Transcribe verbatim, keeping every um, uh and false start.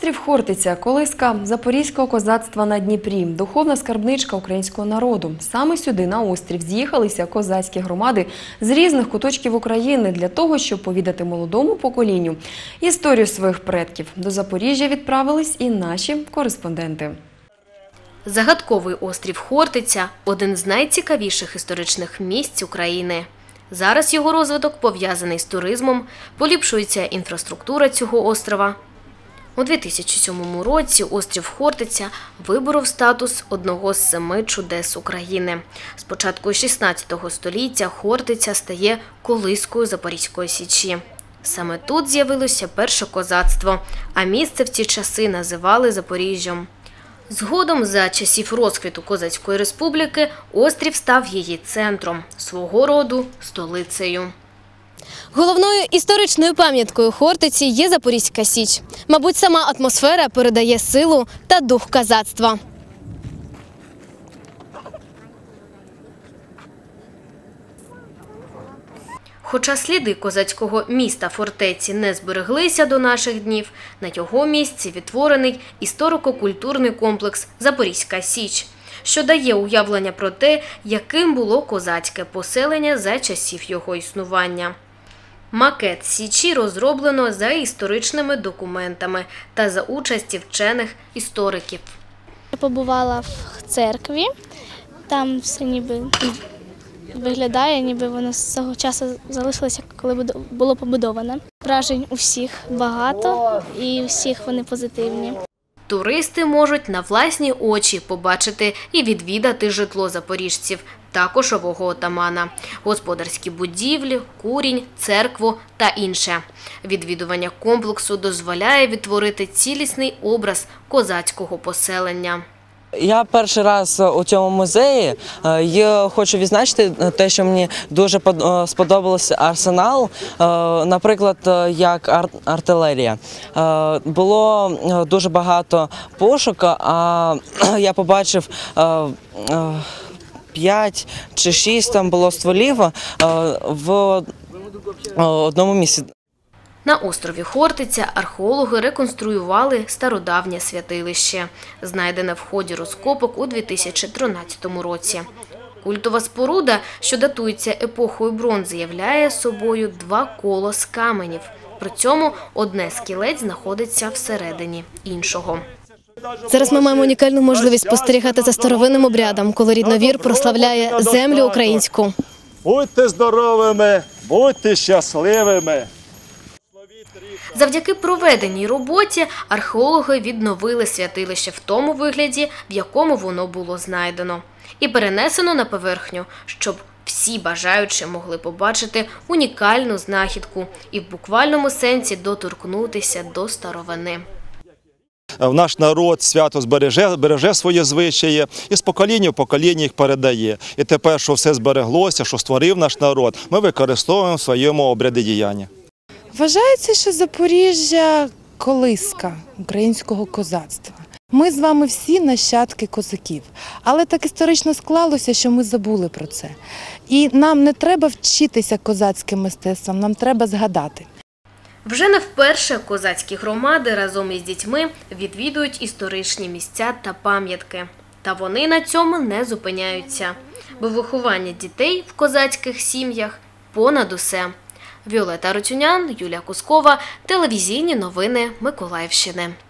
Острів Хортиця – колиска запорізького козацтва на Дніпрі, духовна скарбничка українського народу. Саме сюди, на острів, з'їхалися козацькі громади з різних куточків України для того, щоб повідати молодому поколінню історію своїх предків. До Запоріжжя відправились і наші кореспонденти. Загадковий острів Хортиця – один з найцікавіших історичних місць України. Зараз його розвиток пов'язаний з туризмом, поліпшується інфраструктура цього острова. У дві тисячі сьомому році острів Хортиця виборов статус одного з семи чудес України. З початку шістнадцятого століття Хортиця стає колискою Запорізької Січі. Саме тут з'явилося перше козацтво, а місце в ті часи називали Запоріжжям. Згодом, за часів розквіту Козацької республіки, острів став її центром, свого роду столицею. Головною історичною пам'яткою Хортиці є Запорізька Січ. Мабуть, сама атмосфера передає силу та дух козацтва. Хоча сліди козацького міста фортеці не збереглися до наших днів, на його місці відтворений історико-культурний комплекс «Запорізька Січ», що дає уявлення про те, яким було козацьке поселення за часів його існування. Макет Січі розроблено за історичними документами та за участі вчених істориків. Я побувала в церкві, там все ніби виглядає, ніби воно з того часу залишилося, коли було побудоване. Вражень у всіх багато і у всіх вони позитивні. Туристи можуть на власні очі побачити і відвідати житло запоріжців та кошового отамана, господарські будівлі, курінь, церкву та інше. Відвідування комплексу дозволяє відтворити цілісний образ козацького поселення. Я перший раз у цьому музеї і хочу відзначити те, що мені дуже сподобався арсенал, наприклад, як артилерія. Було дуже багато пушок, а я побачив п'ять чи шість там було стволів в одному місці. На острові Хортиця археологи реконструювали стародавнє святилище, знайдене в ході розкопок у дві тисячі тринадцятому році. Культова споруда, що датується епохою бронзи, являє собою два коло з каменів. При цьому одне з кілець знаходиться всередині іншого. Зараз ми маємо унікальну можливість спостерігати за старовинним обрядом, коли рідновір прославляє землю українську. Будьте здоровими, будьте щасливими. Завдяки проведеній роботі археологи відновили святилище в тому вигляді, в якому воно було знайдено. І перенесено на поверхню, щоб всі бажаючі могли побачити унікальну знахідку і в буквальному сенсі доторкнутися до старовини. Наш народ свято збереже, береже свої звичаї і з покоління в покоління їх передає. І тепер, що все збереглося, що створив наш народ, ми використовуємо в своєму обряді діяння. Вважається, що Запоріжжя – колиска українського козацтва. Ми з вами всі нащадки козаків, але так історично склалося, що ми забули про це. І нам не треба вчитися козацьким мистецтвом, нам треба згадати. Вже не вперше козацькі громади разом із дітьми відвідують історичні місця та пам'ятки. Та вони на цьому не зупиняються, бо виховання дітей в козацьких сім'ях понад усе. Віолета Рутюнян, Юлія Кускова, телевізійні новини Миколаївщини.